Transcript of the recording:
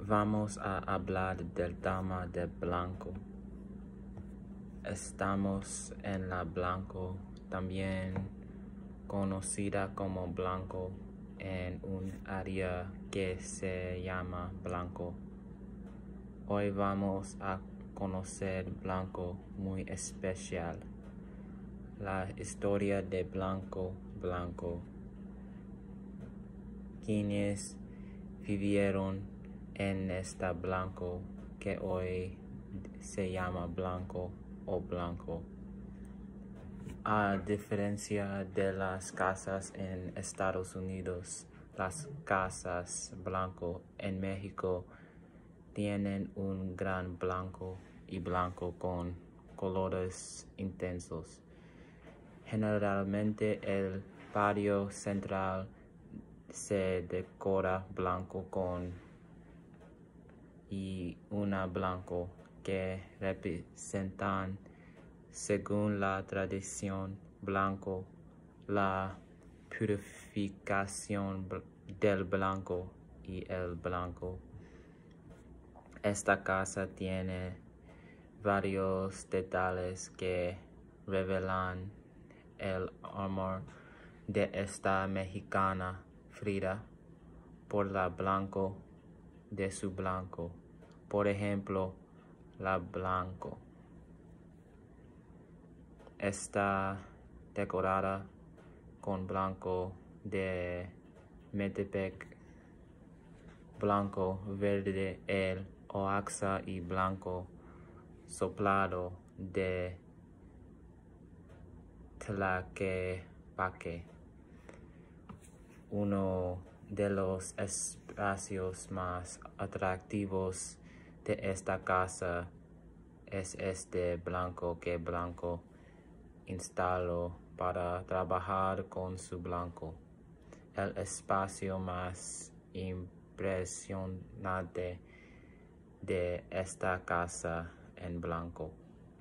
Vamos a hablar del tema de blanco. Estamos en la blanco, también conocida como blanco, en un área que se llama blanco. Hoy vamos a conocer blanco muy especial. La historia de blanco, quienes vivieron en esta blanco que hoy se llama blanco o blanco. A diferencia de las casas en Estados Unidos, las casas blanco en México tienen un gran blanco y blanco con colores intensos. Generalmente el patio central se decora blanco y una blanco que representan, según la tradición blanco, la purificación del blanco y el blanco. Esta casa tiene varios detalles que revelan el amor de esta mexicana Frida por la blanco de su blanco. Por ejemplo, la blanco está decorada con blanco de Metepec, blanco verde el Oaxaca y blanco soplado de Tlaquepaque. Uno de los espacios más atractivos de esta casa es este blanco que blanco instaló para trabajar con su blanco. El espacio más impresionante de esta casa en blanco.